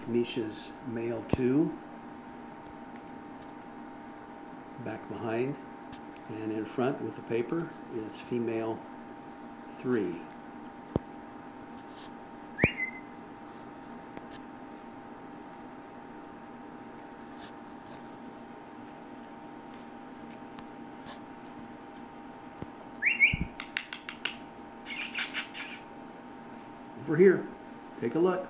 Misha's male 2, back behind, and in front with the paper is female 3. Over here, take a look.